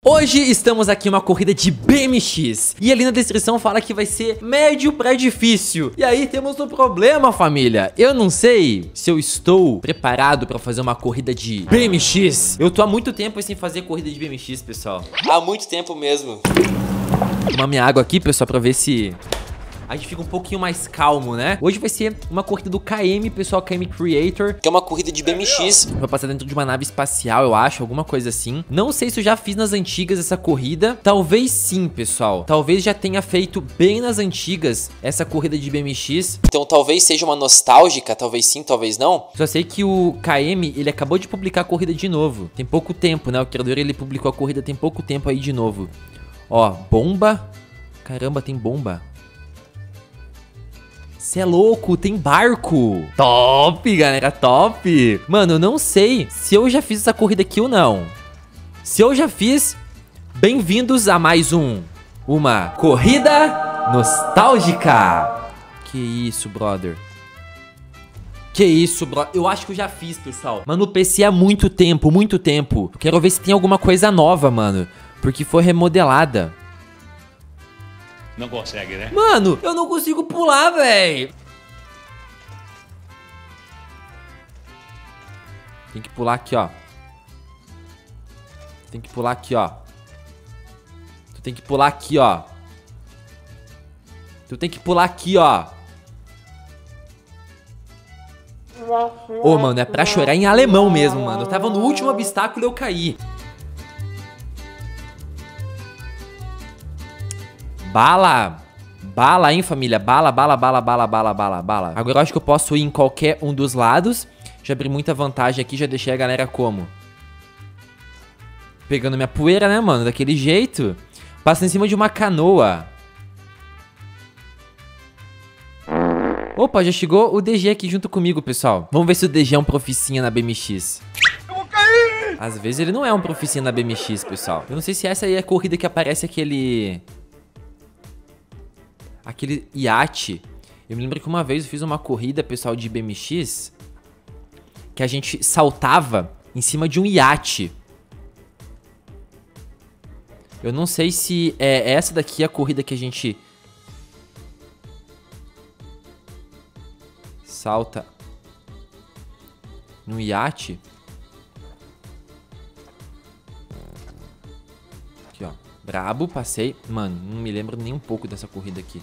Hoje estamos aqui em uma corrida de BMX e ali na descrição fala que vai ser médio pra difícil. E aí temos um problema, família. Eu não sei se eu estou preparado pra fazer uma corrida de BMX. Eu tô há muito tempo sem fazer corrida de BMX, pessoal. Há muito tempo mesmo. Vou tomar minha água aqui, pessoal, pra ver se a gente fica um pouquinho mais calmo, né? Hoje vai ser uma corrida do KM, pessoal, KM Creator, que é uma corrida de BMX. Vai passar dentro de uma nave espacial, eu acho, alguma coisa assim. Não sei se eu já fiz nas antigas essa corrida. Talvez sim, pessoal. Talvez já tenha feito bem nas antigas essa corrida de BMX. Então talvez seja uma nostálgica, talvez sim, talvez não. Só sei que o KM, ele acabou de publicar a corrida de novo. Tem pouco tempo, né? O criador, ele publicou a corrida tem pouco tempo aí de novo. Ó, bomba. Caramba, tem bomba. Cê é louco, tem barco. Top, galera, top. Mano, eu não sei se eu já fiz essa corrida aqui ou não. Se eu já fiz, bem-vindos a mais uma corrida nostálgica. Que isso, brother. Que isso, brother. Eu acho que eu já fiz, pessoal. Mano, no PC há muito tempo, muito tempo. Eu quero ver se tem alguma coisa nova, mano. Porque foi remodelada. Não consegue, né? Mano, eu não consigo pular, velho. Tem que pular aqui, ó. Tem que pular aqui, ó. Tu tem que pular aqui, ó. Tu tem que pular aqui, ó. Ô, mano, é pra chorar em alemão mesmo, mano. Eu tava no último obstáculo e eu caí. Bala! Bala, hein, família? Bala, bala, bala, bala, bala, bala, bala. Agora eu acho que eu posso ir em qualquer um dos lados. Já abri muita vantagem aqui, já deixei a galera como? Pegando minha poeira, né, mano? Daquele jeito. Passa em cima de uma canoa. Opa, já chegou o DG aqui junto comigo, pessoal. Vamos ver se o DG é um proficinha na BMX. Eu vou cair! Às vezes ele não é um proficinha na BMX, pessoal. Eu não sei se essa aí é a corrida que aparece aquele iate. Eu me lembro que uma vez eu fiz uma corrida, pessoal, de BMX, que a gente saltava em cima de um iate. Eu não sei se é essa daqui a corrida que a gente salta no iate. Aqui, ó. Brabo, passei. Mano, não me lembro nem um pouco dessa corrida aqui.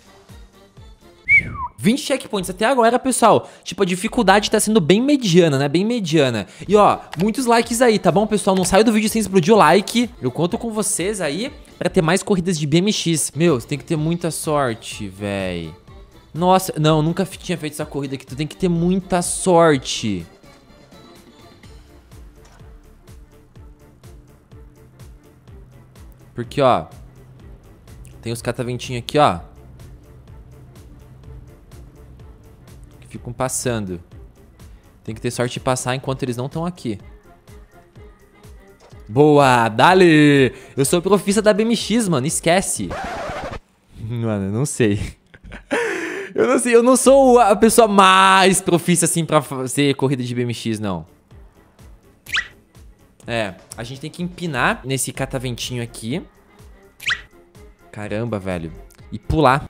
20 checkpoints até agora, pessoal. Tipo, a dificuldade tá sendo bem mediana, né? Bem mediana. E, ó, muitos likes aí, tá bom, pessoal? Não saia do vídeo sem explodir o like. Eu conto com vocês aí pra ter mais corridas de BMX. Meu, você tem que ter muita sorte, véi. Nossa, não, nunca tinha feito essa corrida aqui. Tu tem que ter muita sorte. Porque, ó, tem os cataventinhos aqui, ó, que ficam passando. Tem que ter sorte de passar enquanto eles não estão aqui. Boa, dale! Eu sou profissa da BMX, mano, esquece. Mano, eu não sei. Eu não sei, eu não sou a pessoa mais profissa assim pra fazer corrida de BMX, não. É, a gente tem que empinar nesse cataventinho aqui. Caramba, velho. E pular.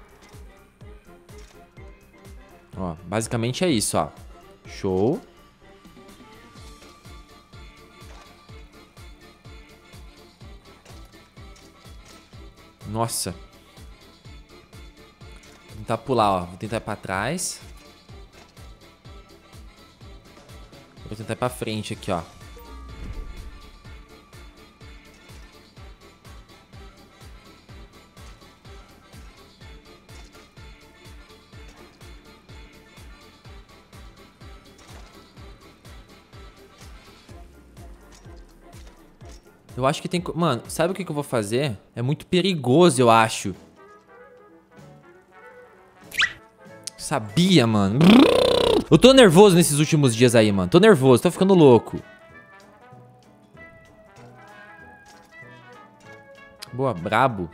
Ó, basicamente é isso, ó. Show. Nossa. Vou tentar pular, ó. Vou tentar ir pra trás. Vou tentar ir pra frente aqui, ó. Eu acho que tem... Mano, sabe o que eu vou fazer? É muito perigoso, eu acho. Sabia, mano. Eu tô nervoso nesses últimos dias aí, mano. Tô nervoso, tô ficando louco. Boa, brabo.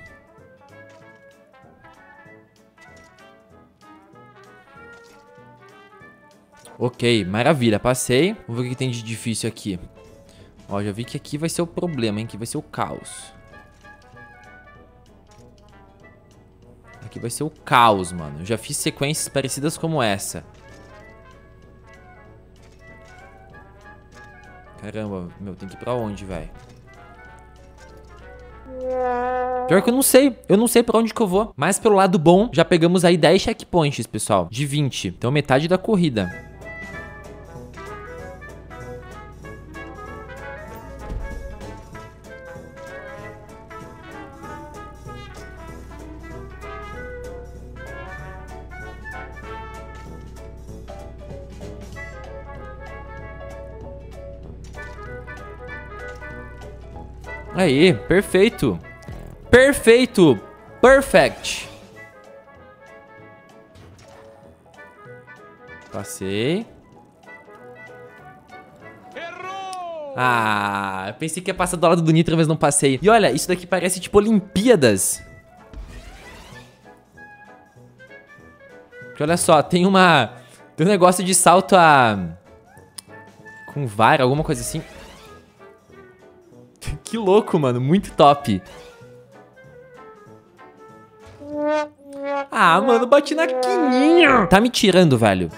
Ok, maravilha, passei. Vamos ver o que tem de difícil aqui. Ó, já vi que aqui vai ser o problema, hein? Que vai ser o caos. Aqui vai ser o caos, mano. Eu já fiz sequências parecidas como essa. Caramba, meu, tem que ir pra onde, velho? Pior que eu não sei. Eu não sei pra onde que eu vou. Mas pelo lado bom, já pegamos aí 10 checkpoints, pessoal. De 20. Então metade da corrida. Aí, perfeito. Perfeito. Perfect. Passei. Errou! Ah, eu pensei que ia passar do lado do Nitro, mas não passei. E olha, isso daqui parece tipo Olimpíadas. Porque olha só, tem um negócio de salto com vara, alguma coisa assim. Que louco, mano. Muito top. Ah, mano, bati na quininha. Tá me tirando, velho.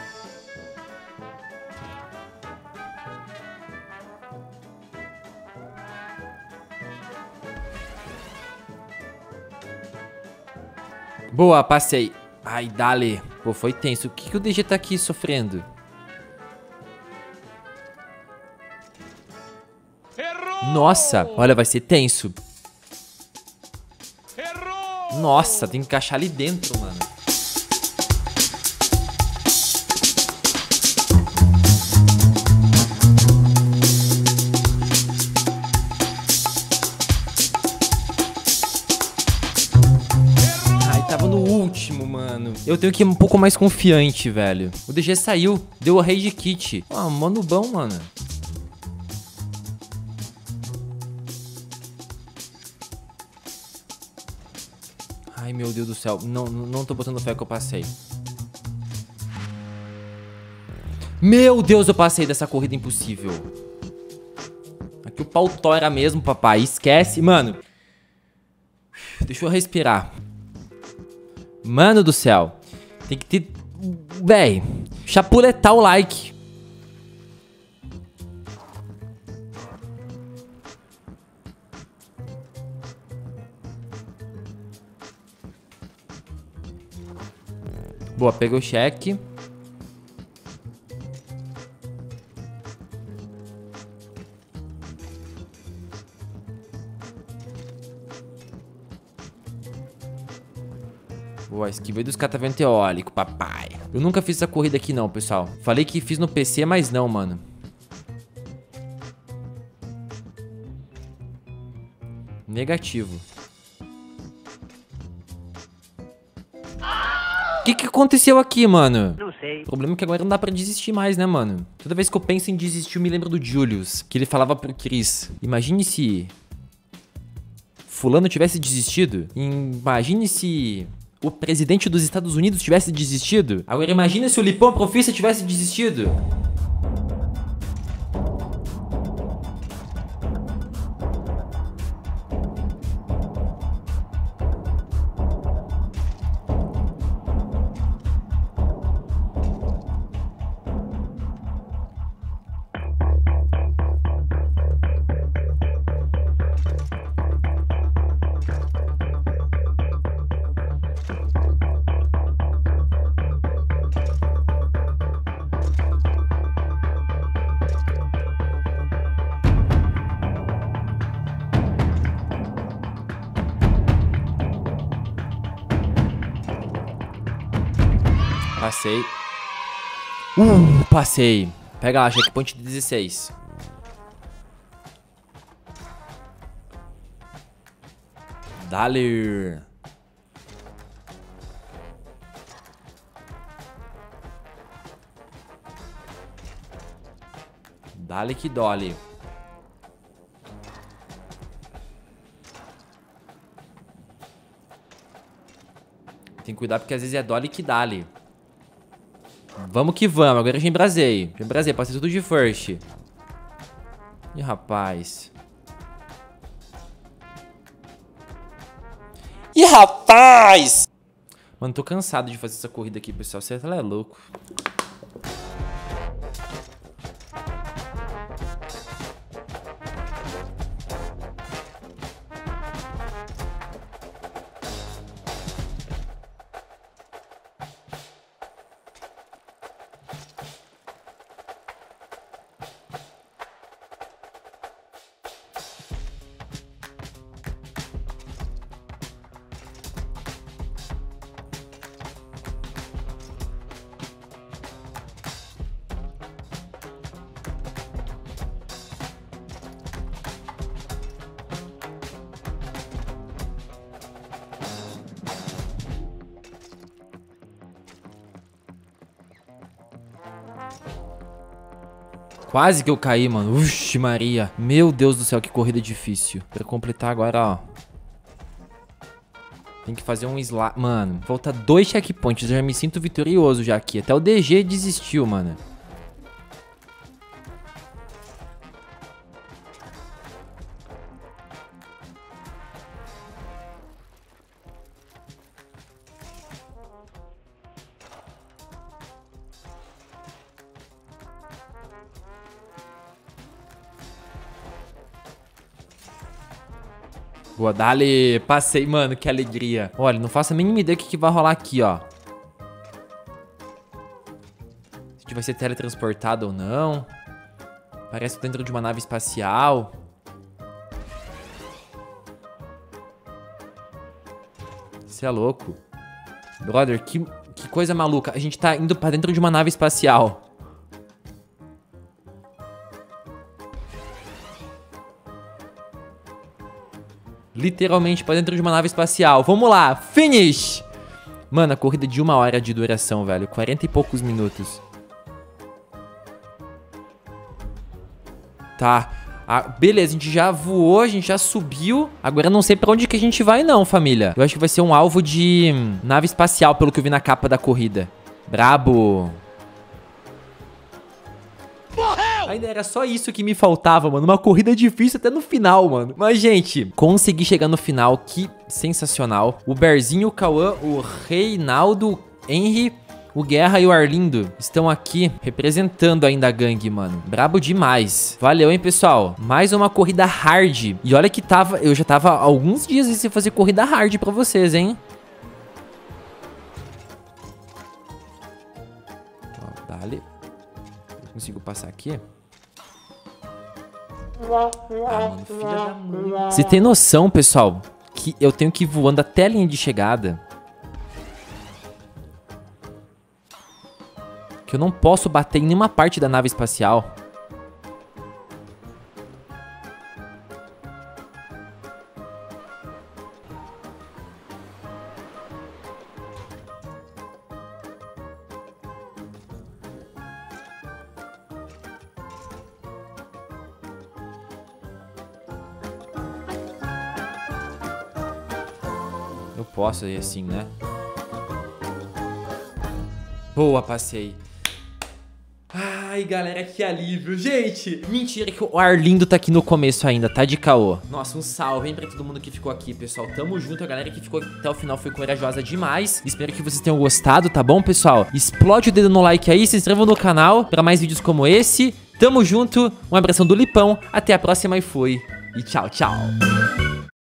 Boa, passei. Ai, dale. Pô, foi tenso. O que o DG tá aqui sofrendo? Nossa, olha, vai ser tenso. Errou! Nossa, tem que encaixar ali dentro, mano. Ai, tava no último, mano. Eu tenho que ir um pouco mais confiante, velho. O DG saiu, deu a raid kit. Ah, mano bom, mano. Ai, meu Deus do céu. Não tô botando fé que eu passei. Meu Deus, eu passei dessa corrida impossível. Aqui o pau tora mesmo, papai. Esquece. Mano. Deixa eu respirar. Mano do céu. Tem que ter... Véi. Chapuletar o like. Boa, peguei o cheque. Boa, esquivei dos catavento eólico, papai. Eu nunca fiz essa corrida aqui não, pessoal. Falei que fiz no PC, mas não, mano. Negativo. O que aconteceu aqui, mano? Não sei. O problema é que agora não dá pra desistir mais, né, mano? Toda vez que eu penso em desistir, eu me lembro do Julius, que ele falava pro Chris. Imagine se fulano tivesse desistido. Imagine se o presidente dos Estados Unidos tivesse desistido. Agora imagine se o Lipão Profissa tivesse desistido. Passei. Passei. Pega lá, checkpoint 16. Dale. Dale que dole. Tem que cuidar porque às vezes é dole que dale. Vamos que vamos. Agora eu já embrasei. Já embrasei. Passei tudo de first. Ih, rapaz. Ih, rapaz! Mano, tô cansado de fazer essa corrida aqui, pessoal. Você é louco. Quase que eu caí, mano. Uxi, Maria. Meu Deus do céu, que corrida difícil. Pra completar agora, ó. Tem que fazer um slide. Mano, falta 2 checkpoints. Eu já me sinto vitorioso já aqui. Até o DG desistiu, mano. Boa, dale, passei, mano, que alegria. Olha, não faço a mínima ideia do que vai rolar aqui, ó. Se a gente vai ser teletransportado ou não. Parece dentro de uma nave espacial. Você é louco. Brother, que coisa maluca. A gente tá indo pra dentro de uma nave espacial. Literalmente pra dentro de uma nave espacial. Vamos lá, finish! Mano, a corrida de 1 hora de duração, velho. 40 e poucos minutos. Tá. Beleza, a gente já voou, a gente já subiu. Agora eu não sei pra onde que a gente vai não, família. Eu acho que vai ser um alvo de nave espacial, pelo que eu vi na capa da corrida. Brabo. Ainda era só isso que me faltava, mano. Uma corrida difícil até no final, mano. Mas, gente, consegui chegar no final. Que sensacional. O Berzinho, o Cauã, o Reinaldo, Henry, o Guerra e o Arlindo estão aqui representando ainda a gangue, mano. Brabo demais. Valeu, hein, pessoal. Mais uma corrida hard. E olha que eu já tava há alguns dias sem fazer corrida hard pra vocês, hein. Ó, dale. Consigo passar aqui? Mano, filha da mãe. Você tem noção, pessoal, que eu tenho que ir voando até a linha de chegada? Que eu não posso bater em nenhuma parte da nave espacial. Eu posso ir assim, né? Boa, passei. Ai, galera, que alívio. Gente, mentira que o Arlindo tá aqui no começo ainda, tá de caô. Nossa, um salve, hein, pra todo mundo que ficou aqui, pessoal. Tamo junto, a galera que ficou até o final foi corajosa demais. Espero que vocês tenham gostado, tá bom, pessoal? Explode o dedo no like aí, se inscrevam no canal pra mais vídeos como esse. Tamo junto, um abração do Lipão, até a próxima e fui. E tchau, tchau.